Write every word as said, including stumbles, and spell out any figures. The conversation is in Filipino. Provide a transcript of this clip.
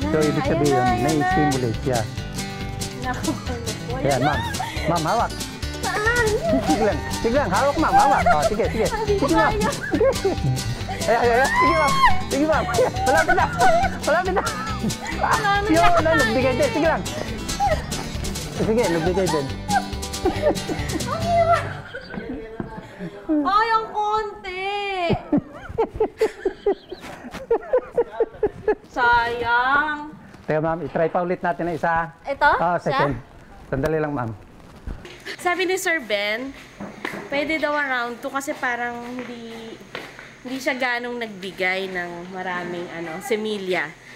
So, ibig sabihin yun, na-stimulate siya. Naku, Ayan, ma'am. Ma'am, hawak. saan? Sige lang. Sige lang. Hawak, ma'am. Hawak. O, sige, sige. Sige, ma'am. Sige. Ayan, ayan, ayan. Sige, ma'am. Sige, ma'am. Malapit na. Malapit na. Yo, wala. Nagbigay din. Sige lang. Sige, nagbigay din. Ay, ang konti. Sayang. Teka, ma'am. I-try pa ulit natin na isa. Ito? Ah, second. Siya? Sandali lang, ma'am. Sabi ni Sir Ben, pwede daw around two kasi parang hindi hindi siya ganong nagbigay ng maraming ano, semilya.